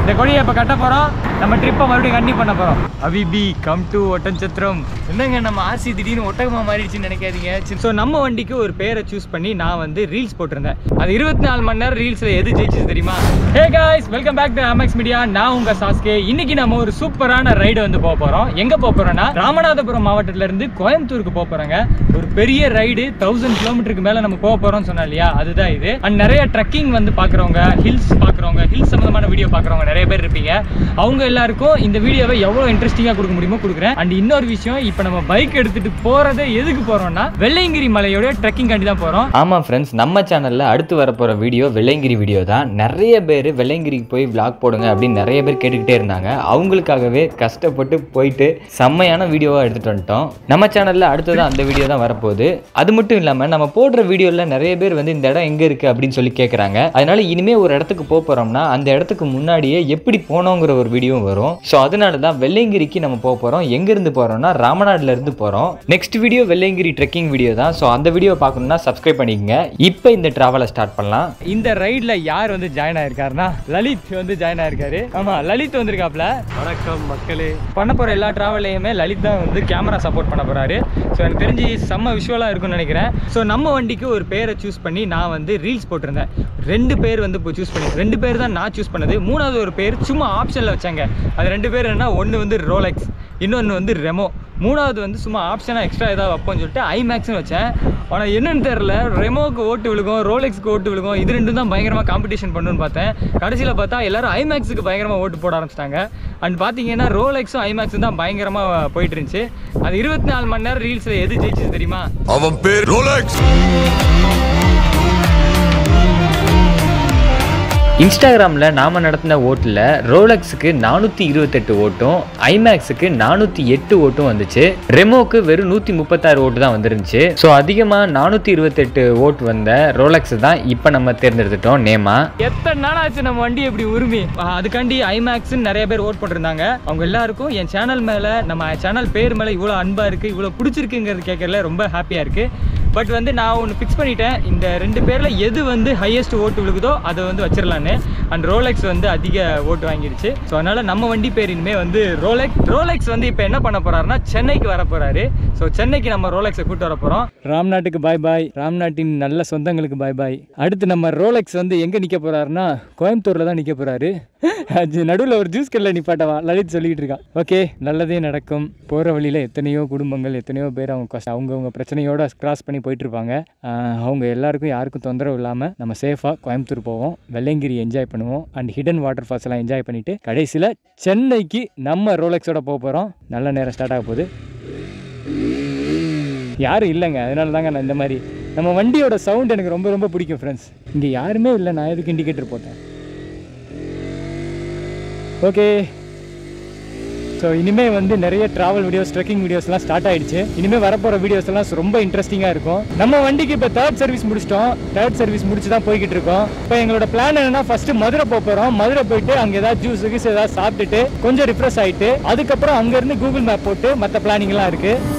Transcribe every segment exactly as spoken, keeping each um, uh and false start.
இந்த கொடியை இப்போ கட்ட போகிறோம். நம்ம ட்ரிப்பை மறுபடியும் கண்டினியூ பண்ண போகிறோம். அபிபி கம் டு ஒட்டன்சத்திரம். என்னங்க நம்ம ஆர்சி திடீர்னு ஒட்டகமாக மாறிடுச்சுன்னு நினைக்காதீங்க. ஸோ நம்ம வண்டிக்கு ஒரு பேரை சூஸ் பண்ணி நான் வந்து ரீல்ஸ் போட்டிருந்தேன். அது இருபத்தி நாலு மணி நேரம் ரீல்ஸில் எது ஜெயிச்சது தெரியுமா? Hey guys, welcome back to Imax media. நான் உங்கள் சாஸ்கே. இன்னைக்கு நம்ம ஒரு சூப்பரான ரைடு வந்து போக போகிறோம். எங்கே போக போகிறோம்னா ராமநாதபுரம் மாவட்டத்திலேருந்து கோயம்புத்தூருக்கு போக போகிறாங்க. ஒரு பெரிய ரைடு, தௌசண்ட் கிலோமீட்டருக்கு மேலே நம்ம போக போகிறோம்னு சொன்னா இல்லையா, அதுதான் இது. அண்ட் நிறைய ட்ரக்கிங் வந்து பார்க்குறவங்க, ஹில்ஸ் பார்க்குறவங்க, ஹில்ஸ் சம்மந்தமான வீடியோ பார்க்குறவங்க நிறைய பேர் இருப்பீங்க. அவங்க எல்லாருக்கும் இந்த வீடியோவை எவ்வளோ இன்ட்ரெஸ்டிங்காக கொடுக்க முடியுமோ கொடுக்குறேன். அண்ட் இன்னொரு விஷயம், இப்போ நம்ம பைக் எடுத்துகிட்டு போகிறதே எதுக்கு போகிறோம்னா வெள்ளையங்கிரி மலையோட ட்ரெக்கிங் காண்டி தான் போகிறோம். ஆமாம் ஃப்ரெண்ட்ஸ், நம்ம சேனலில் அடுத்து வர போகிற வீடியோ வெள்ளையங்கிரி வீடியோ தான். நிறைய பேர் வெள்ளையங்கிரிக்கு போய் விளாக் போடுங்க அப்படின்னு நிறைய பேர் கேட்டுக்கிட்டே இருந்தாங்க. அவங்களுக்காகவே கஷ்டப்பட்டு போயிட்டு செம்மையான வீடியோவாக எடுத்துகிட்டு வந்துட்டோம். நம்ம சேனலில் அடுத்ததான் அந்த வீடியோ தான் வரப்போகுது. அது மட்டும் இல்லாமல் நம்ம போடுற வீடியோவில் நிறைய பேர் வந்து இந்த இடம் எங்கே இருக்குது அப்படின்னு சொல்லி கேட்குறாங்க. அதனால இனிமேல் ஒரு இடத்துக்கு போக போகிறோம்னா அந்த இடத்துக்கு முன்னாடியே எப்படி போனோங்கிற ஒரு வீடியோவும் வரும். ஸோ அதனால தான் வெள்ளையங்கிரிக்கு நம்ம போக போகிறோம். எங்கேருந்து போகிறோம்னா ராமநாடுல இருந்து போகிறோம். Next video Velliangiri trekking video தான். ஸோ அந்த வீடியோ பார்க்கணும்னா சப்ஸ்கிரைப் பண்ணிக்கங்க. இப்போ இந்த டிராவலை ஸ்டார்ட் பண்ணலாம். இந்த ரைடில் யார் வந்து ஜாயின் ஆயிருக்காருன்னா லலித் வந்து ஜாயின் ஆயிருக்காரு. ஆமாம், லலித் வந்திருக்காப்ல. வணக்கம் மக்களே. பண்ண போகிற எல்லா ட்ராவல்லையுமே லலித் தான் வந்து கேமரா சப்போர்ட் பண்ண போகிறாரு. ஸோ எனக்கு தெரிஞ்சு செம்ம விஷுவலாக இருக்கும்னு நினைக்கிறேன். ஸோ நம்ம வண்டிக்கு ஒரு பேரை சூஸ் பண்ணி நான் வந்து ரீல்ஸ் போட்டிருந்தேன். ரெண்டு பேர் வந்து இப்போ சூஸ் பண்ணி ரெண்டு பேர் தான் நான் சூஸ் பண்ணது. மூணாவது ஒரு பேர் சும்மா ஆப்ஷனில் வச்சாங்க. அது ரெண்டு பேர் என்ன, ஒன்று வந்து ரோலெக்ஸ், இன்னொன்று வந்து ரெமோ. மூணாவது வந்து சும்மா ஆப்ஷனாக எக்ஸ்ட்ரா ஏதாவது வைப்போம்னு சொல்லிட்டு ஐமேக்ஸ்னு வச்சேன். ஆனால் என்னென்னு தெரில, ரெமோவுக்கு ஓட்டு விழுகும், ரோலெக்ஸ்க்கு ஓட்டு விழுகும். இது ரெண்டும் தான் பயங்கரமாக காம்படிஷன் பண்ணுன்னு பார்த்தேன். கடைசியில் பார்த்தா எல்லாரும் ஐமேக்ஸுக்கு பயங்கரமாக ஓட்டு போட ஆரம்பிச்சிட்டாங்க. அண்ட் பார்த்தீங்கன்னா ரோலெக்ஸும் ஐமேக்ஸும் தான் பயங்கரமாக போயிட்டு இருந்துச்சு. அது இருபத்தி நாலு மணி நேரம் ரீல்ஸில் எது ஜெயிச்சது தெரியுமா? அவன் பேர் ரோலெக்ஸ். இன்ஸ்டாகிராமில் நாம் நடத்தின ஓட்டில் ரோலெக்ஸுக்கு நானூற்றி இருபத்தெட்டு ஓட்டும், ஐமேக்ஸுக்கு நானூற்றி எட்டு ஓட்டும் வந்துச்சு. ரெமோக்கு வெறும் நூற்றி முப்பத்தாறு ஓட்டு தான் வந்துருந்துச்சு. ஸோ அதிகமாக நானூற்றி இருபத்தெட்டு ஓட்டு வந்த ரோலெக்ஸ் தான் இப்போ நம்ம தேர்ந்தெடுத்துட்டோம் நேமா. எத்தனை நாள் ஆச்சு நம்ம வண்டி எப்படி உரிமை. அதுக்காண்டி ஐமேக்ஸ்ன்னு நிறைய பேர் ஓட் போட்டிருந்தாங்க. அவங்க எல்லாருக்கும் என் சேனல் மேலே, நம்ம சேனல் பேர் மேலே இவ்வளோ அன்பாக இருக்குது, இவ்வளோ பிடிச்சிருக்குங்கிறது கேட்கறதுல ரொம்ப ஹாப்பியாக இருக்குது. பட் வந்து நான் ஒன்று ஃபிக்ஸ் பண்ணிட்டேன். இந்த ரெண்டு பேரில் எது வந்து ஹையஸ்ட் ஓட்டு விழுகுதோ அதை வந்து வச்சிடலான்னு. அண்ட் ரோலெக்ஸ் வந்து அதிக ஓட்டு வாங்கிடுச்சு. ஸோ அதனால் நம்ம வண்டி பேர் இனிமேல் வந்து ரோலெக்ஸ். ரோலெக்ஸ் வந்து இப்போ என்ன பண்ண போகிறாருன்னா சென்னைக்கு வர போகிறாரு. ஸோ சென்னைக்கு நம்ம ரோலெக்ஸை கூப்பிட்டு வர போகிறோம். ராம்நாட்டுக்கு பாய் பாய், ராம்நாட்டின் நல்ல சொந்தங்களுக்கு பாய் பாய். அடுத்து நம்ம ரோலெக்ஸ் வந்து எங்கே நிற்க போகிறாருன்னா கோயம்புத்தூரில் தான் நிற்க போகிறாரு. நடுவில் ஒரு ஜூஸ் கடையில் நிப்பாட்டவா லலித் சொல்லிக்கிட்டு இருக்கான். ஓகே, நல்லதே நடக்கும். போகிற வழியில் எத்தனையோ குடும்பங்கள், எத்தனையோ பேர் அவங்க கஷ்டம் அவங்கவுங்க பிரச்சனையோட கிராஸ் பண்ணி போயிட்டுருப்பாங்க. அவங்க எல்லாருக்கும் யாருக்கும் தொந்தரவு இல்லாமல் நம்ம சேஃபாக கோயம்புத்தூர் போவோம், வெள்ளையங்கிரி என்ஜாய் பண்ணுவோம், அண்ட் ஹிடன் வாட்டர் ஃபால்ஸ் எல்லாம் என்ஜாய் பண்ணிவிட்டு கடைசியில் சென்னைக்கு நம்ம ரோலெக்ஸோட போக போகிறோம். நல்ல நேரம் ஸ்டார்ட் ஆக போகுது. யாரும் இல்லைங்க, அதனால தாங்க நான் இந்த மாதிரி நம்ம வண்டியோட சவுண்ட் எனக்கு ரொம்ப ரொம்ப பிடிக்கும் ஃப்ரெண்ட்ஸ். இங்கே யாருமே இல்லை, நான் எதுக்கு இண்டிகேட்டர் போட்டேன். ஓகே, ஸோ இனிமேல் வந்து நிறைய ட்ராவல் வீடியோஸ், ட்ரெக்கிங் வீடியோஸ்லாம் ஸ்டார்ட் ஆகிடுச்சு. இனிமேல் வரப்போகிற வீடியோஸ் எல்லாம் ரொம்ப இன்ட்ரெஸ்டிங்காக இருக்கும். நம்ம வண்டிக்கு இப்போ தேர்ட் சர்வீஸ் முடிச்சிட்டோம். தேர்ட் சர்வீஸ் முடிச்சு தான் போய்கிட்டு இருக்கோம். இப்போ எங்களோட பிளான் என்னன்னா, ஃபர்ஸ்ட் மதுரை போக போகிறோம். மதுரை போயிட்டு அங்கே ஏதாவது ஜூஸ் கீஸ் ஏதாவது சாப்பிட்டுட்டு கொஞ்சம் ரிஃப்ரெஷ் ஆகிட்டு அதுக்கப்புறம் அங்கேருந்து கூகுள் மேப் போட்டு மற்ற பிளானிங்லாம் இருக்குது.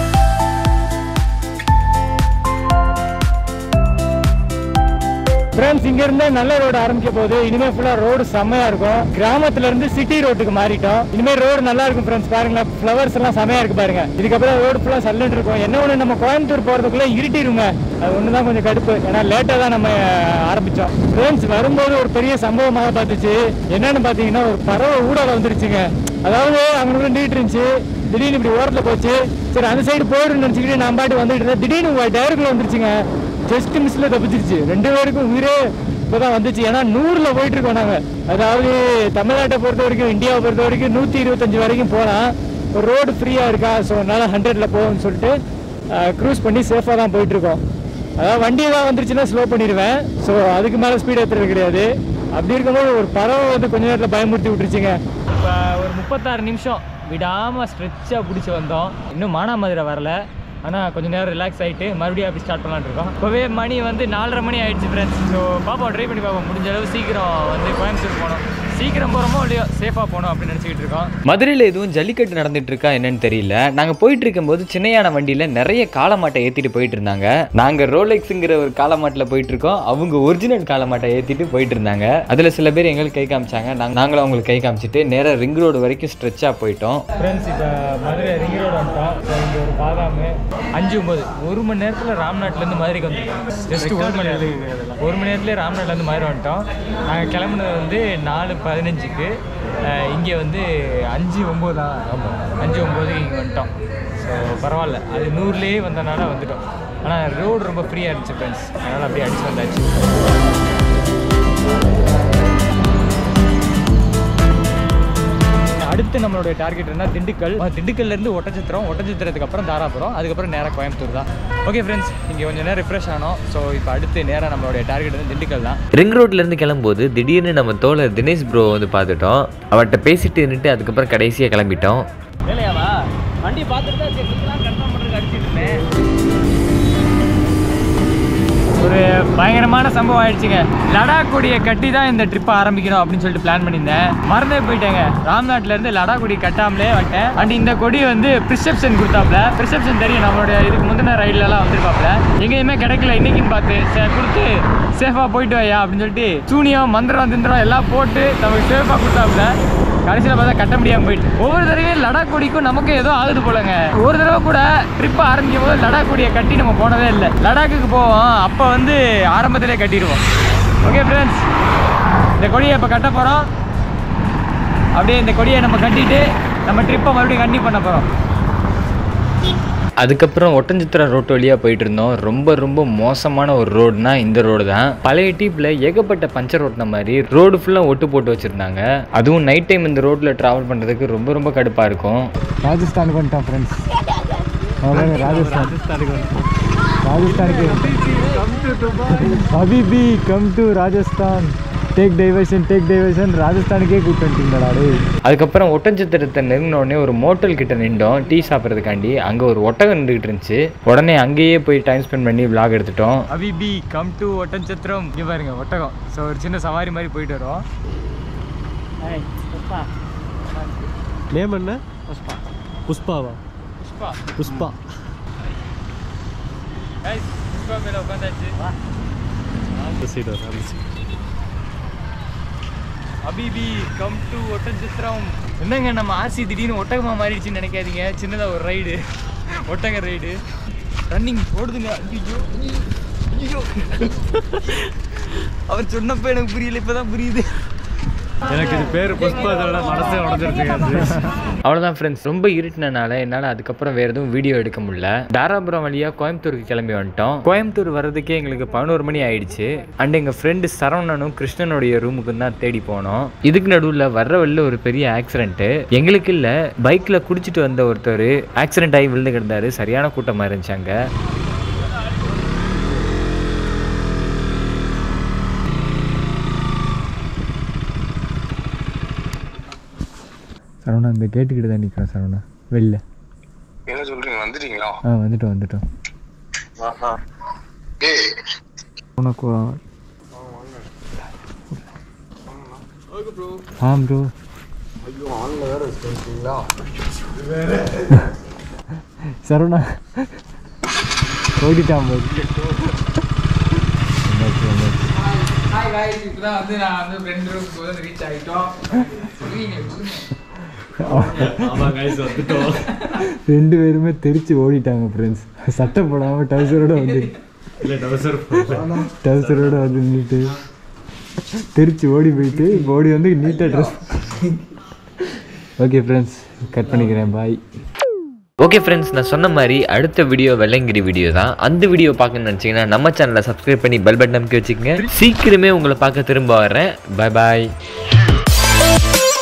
ஃப்ரெண்ட்ஸ், இங்க இருந்து நல்ல ரோடு ஆரம்பிக்க போகுது. இனிமே ஃபுல்லா ரோடு செம்மையா இருக்கும். கிராமத்துல இருந்து சிட்டி ரோட்டுக்கு மாறிட்டோம். இனிமே ரோடு நல்லா இருக்கும் ஃப்ரெண்ட்ஸ். பாருங்களேன், ஃப்ளவர்ஸ் எல்லாம் செம்மையா இருக்கு பாருங்க. இதுக்கப்புறம் ரோடு ஃபுல்லா சல்லுன்னு இருக்கும். என்ன ஒண்ணு, நம்ம கோயம்புத்தூர் போறதுக்குள்ள இருட்டிருங்க. அது ஒண்ணுதான் கொஞ்சம் கடுப்பு. ஏன்னா லேட்டா தான் நம்ம ஆரம்பிச்சோம். ஃப்ரெண்ட்ஸ், வரும்போது ஒரு பெரிய சம்பவமாக பார்த்துச்சு. என்னன்னு பாத்தீங்கன்னா, ஒரு பறவை ஊடால வந்துருச்சுங்க. அதாவது அங்க நீட்டு இருந்துச்சு, திடீர்னு இப்படி ஓரத்துல போச்சு. சரி, அந்த சைடு போயிடுன்னு நினைச்சுக்கிட்டு நான் பாட்டு வந்துட்டு இருந்தேன். திடீர்னு டயருக்குள்ள வந்துருச்சுங்க. ஜஸ்ட் மிஸ்ல தப்பிச்சிருச்சு. ரெண்டு பேருக்கும் உயிரே இப்போதான் வந்துச்சு. ஏன்னா நூறுல போயிட்டு இருக்கோம் நாங்க. அதாவது தமிழ்நாட்டை பொறுத்த வரைக்கும், இந்தியாவை பொறுத்த வரைக்கும் நூற்றி இருபத்தஞ்சு வரைக்கும் போகலாம். ஒரு ரோடு ஃப்ரீயாக இருக்கா, ஸோ அதனால ஹண்ட்ரட்ல போகும்னு சொல்லிட்டு க்ரூஸ் பண்ணி சேஃபாக தான் போயிட்டு இருக்கோம். அதாவது வண்டி தான் வந்துருச்சுன்னா ஸ்லோ பண்ணிடுவேன். ஸோ அதுக்கு மேலே ஸ்பீட் ஏற்றுறது கிடையாது. அப்படி இருக்கும்போது ஒரு பறவை வந்து கொஞ்ச நேரத்தில் பயமுறுத்தி விட்டுருச்சுங்க. இப்போ ஒரு முப்பத்தாறு நிமிஷம் விடாமல் ஸ்ட்ரெச்சாக பிடிச்சி வந்தோம். இன்னும் மானாமதுரை வரல. ஆனால் கொஞ்சம் நேரம் ரிலாக்ஸ் ஆகிட்டு மறுபடியும் அப்படி ஸ்டார்ட் பண்ணலான்னு இருக்கோம். இப்போவே மணி வந்து நாலரை மணி ஆகிடுச்சு ஃப்ரெண்ட்ஸ். ஸோ பார்ப்போம், ட்ரை பண்ணி பார்ப்போம். முடிஞ்ச அளவு சீக்கிரம் வந்து கோயம்புத்தூர் போகணும். சீக்கிரம் போகிறோமோ இல்லையோ சேஃபாக போகணும் அப்படின்னு நினச்சிக்கிட்டு இருக்கோம். மதுரையில் எதுவும் ஜல்லிக்கட்டு நடந்துட்டு இருக்கா என்னன்னு தெரியல. நாங்கள் போயிட்டு இருக்கும்போது சின்னையான வண்டியில் நிறைய காளமாட்டை ஏற்றிட்டு போயிட்டு இருந்தாங்க. நாங்கள் ரோலெக்ஸுங்கிற ஒரு காளமாட்டில் போயிட்டு இருக்கோம். அவங்க ஒரிஜினல் காளமாட்டை ஏற்றிட்டு போயிட்டு இருந்தாங்க. அதில் சில பேர் எங்களுக்கு கை காமிச்சாங்க. நாங்கள் நாங்களும் அவங்களுக்கு கை காமிச்சிட்டு நேராக ரிங் ரோடு வரைக்கும் ஸ்ட்ரெச்சாக போயிட்டோம். ஃப்ரெண்ட்ஸ் இப்போ மதுரை ரிங் ரோடு வந்துட்டோம். இங்கே ஒரு பாதாமு அஞ்சு ஒம்பது ஒரு மணி நேரத்தில் ராம்நாட்லேருந்து மதுரைக்கு வந்துட்டோம். ஜஸ்ட் ஒரு மணி நேரத்தில் ஒரு மணி நேரத்துலேயே ராம்நாட்லேருந்து மதுரை வந்துட்டோம். நாங்கள் கிளம்புனது வந்து நாலு பதினஞ்சுக்கு, இங்கே வந்து அஞ்சு ஒம்பது அஞ்சு ஒம்பதுக்கு இங்கே வந்துட்டோம். ஸோ பரவாயில்ல, அது நூறுலேயே வந்தனால வந்துட்டோம். ஆனால் ரோடு ரொம்ப ஃப்ரீயாக இருந்துச்சு ஃப்ரெண்ட்ஸ், அதனால் அப்படியே அடிச்சு வந்தாச்சு. அடுத்து நம்மளுடைய டார்கெட் என்ன, திண்டுக்கல். திண்டுக்கல்லேருந்து ஒட்டச்சத்திரம், ஒட்டச்சத்திரத்துக்கு அப்புறம் தாராபுரம், அதுக்கப்புறம் நேராக கோயம்புத்தூர் தான். ஓகே ஃப்ரெண்ட்ஸ், இங்கே கொஞ்சம் நேரம் ரிஃப்ரெஷ் ஆனோம். ஸோ இப்போ அடுத்து நேராக நம்மளுடைய டார்கெட் வந்து திண்டுக்கல் தான். ரிங் ரோட்லேருந்து கிளம்பும்போது திடீர்னு நம்ம தோழர் தினேஷ் ப்ரோ வந்து பார்த்துட்டோம். அவர்கிட்ட பேசிட்டு நின்றுட்டு அதுக்கப்புறம் கடைசியாக கிளம்பிட்டோம். வேலையாவா வண்டி பார்த்துட்டு தான் கன்ஃபார்ம் பண்ணுறதுக்கு அடிச்சுட்டு இருந்தேன். ஒரு பயங்கரமான சம்பவம் ஆயிடுச்சுங்க. லடாக் கொடியை கட்டி தான் இந்த ட்ரிப்பை ஆரம்பிக்கணும் அப்படின்னு சொல்லிட்டு பிளான் பண்ணியிருந்தேன். மறந்தே போயிட்டேங்க. ராம்நாட்லேருந்து லடாக் கொடி கட்டாமலே வந்துட்டேன். அண்ட் இந்த கொடி வந்து ப்ரிசெப்ஷன் கொடுத்தாப்புல. ப்ரிசெப்ஷன் தெரியும், நம்மளுடைய இதுக்கு முந்தின ரைட்லலாம் வந்துருப்பாப்புல. எங்கேயுமே கிடைக்கல இன்னைக்குன்னு பார்த்து கொடுத்து சேஃபாக போயிட்டு வையா அப்படின்னு சொல்லிட்டு சூனியம் மந்திரம் திந்திரம் எல்லாம் போட்டு நமக்கு சேஃபாக கொடுத்தாப்புல. கடைசியில் பார்த்தா கட்ட முடியாமல் போயிட்டு ஒவ்வொரு தடவையும் லடாக் கொடிக்கும் நமக்கு ஏதோ ஆகுது போலங்க. ஒரு தடவை கூட ட்ரிப் ஆரம்பிக்கும் போது லடாக் கொடியை கட்டி நம்ம போனதே இல்லை. லடாக்குக்கு போவோம், அப்போ வந்து ஆரம்பத்திலே கட்டிடுவோம். ஓகே ஃப்ரெண்ட்ஸ், இந்த கொடியை இப்போ கட்ட போகிறோம். அப்படியே இந்த கொடியை நம்ம கட்டிட்டு நம்ம ட்ரிப்பை மறுபடியும் கண்டினியூ பண்ண போகிறோம். அதுக்கப்புறம் ஒட்டஞ்சத்திரம் ரோட்டு வழியாக போயிட்டு இருந்தோம். ரொம்ப ரொம்ப மோசமான ஒரு ரோடுனா இந்த ரோடு தான். பழைய டீப்பில் ஏகப்பட்ட பஞ்சர் ஓட்டின மாதிரி ரோடு ஃபுல்லாக ஒட்டு போட்டு வச்சுருந்தாங்க. அதுவும் நைட் டைம் இந்த ரோட்டில் ட்ராவல் பண்ணுறதுக்கு ரொம்ப ரொம்ப கடுப்பாக இருக்கும். ராஜஸ்தானுக்கு வந்துட்டோம் ஃப்ரெண்ட்ஸ். ராஜஸ்தான் ராஜஸ்தானுக்கு வந்துட்டோம். ராஜஸ்தானுக்கு ஹபீபி come to Rajasthan, take diversion take diversion ராஜஸ்தானுக்கே கூப்பிட்டு வந்துட்டீங்களா? அதுக்கப்புறம் ஒட்டஞ்சத்திரத்தை நெருங்கினோடனே ஒரு மோட்டல் கிட்ட நின்றோம் டீ சாப்பிட்றதுக்காண்டி. அங்கே ஒரு ஒட்டகம் நின்றுக்கிட்டு இருந்துச்சு. உடனே அங்கேயே போய் டைம் ஸ்பெண்ட் பண்ணி விளாக் எடுத்துட்டோம். ஹபீபி கம் டு ஒட்டஞ்சத்திரம். இங்கே பாருங்க ஒட்டகம். ஸோ ஒரு சின்ன சவாரி மாதிரி போயிட்டு வரோம். நேம் என்ன? புஷ்பா. புஷ்பாவா? புஷ்பா புஷ்பா புஷ்பா மேலே உட்காந்தாச்சு. ஹபீபி கம் டு ஒட்டஞ்சத்திரம். என்னங்க நம்ம ஆர்சி திடீர்னு ஒட்டகமாக மாறிடுச்சுன்னு நினைக்காதீங்க. சின்னதாக ஒரு ரைடு, ஒட்டக ரைடு. ரன்னிங் ஓடுதுங்க. ஐயோ ஐயோ, அவர் சொன்னப்போ எனக்கு புரியல, இப்போதான் புரியுது. எனக்கு இது பேர் புஷ்பா, அதோட மனசே உடஞ்சிருச்சு. அவ்வளோதான் ஃப்ரெண்ட்ஸ், ரொம்ப இருட்டினால என்னால் அதுக்கப்புறம் வேறு எதுவும் வீடியோ எடுக்க முடியல. தாராபுரம் வழியாக கோயம்புத்தூருக்கு கிளம்பி வந்துட்டோம். கோயம்புத்தூர் வர்றதுக்கே எங்களுக்கு பதினோரு மணி ஆயிடுச்சு. அண்ட் எங்கள் ஃப்ரெண்டு சரவணனும் கிருஷ்ணனுடைய ரூமுக்கு தான் தேடி போனோம். இதுக்கு நடுவில் வர்ற வழியில் ஒரு பெரிய ஆக்சிடென்ட்டு. எங்களுக்கு இல்லை, பைக்கில் குடிச்சிட்டு வந்த ஒருத்தர் ஆக்சிடென்ட் ஆகி விழுந்து கிடந்தாரு. சரியான கூட்டமாக இருந்துச்சாங்க. சரவணா இந்த கேட்டுக்கிட்ட தான் நிற்கிறேன். சரவணா வெளில என்ன சொல்றீங்க? வந்துட்டீங்களா? ஆ வந்துட்டோம் வந்துட்டோம். உனக்கு ஆ ப்ரோ. ஐயோ ஆன்ல வேற இருக்கீங்களா? சரவணா ஓடிட்டான் போது. ஹாய் गाइस, இப்போதான் வந்து நான் வந்து ஃப்ரெண்ட் ரூமுக்கு வந்து ரீச் ஆகிட்டோம். ரெண்டு பேருமே தெரிச்சு ஓடிட்டாங்க ஃப்ரெண்ட்ஸ். சட்டை போடாமல் டவுசரோட வந்து டவுசரோட வந்து நின்றுட்டு தெரிச்சு ஓடி போயிட்டு இப்போ ஓடி வந்து நீட்டாக ட்ரெஸ். ஓகே ஃப்ரெண்ட்ஸ், கட் பண்ணிக்கிறேன். பாய். ஓகே ஃப்ரெண்ட்ஸ், நான் சொன்ன மாதிரி அடுத்த வீடியோ வெள்ளையங்கிரி வீடியோ தான். அந்த வீடியோ பார்க்கணும்னு நினச்சிங்கன்னா நம்ம சேனலை சப்ஸ்கிரைப் பண்ணி பெல் பட்டன் அமைக்க வச்சுக்கோங்க. சீக்கிரமே உங்களை பார்க்க திரும்ப வரேன். பாய் பாய்.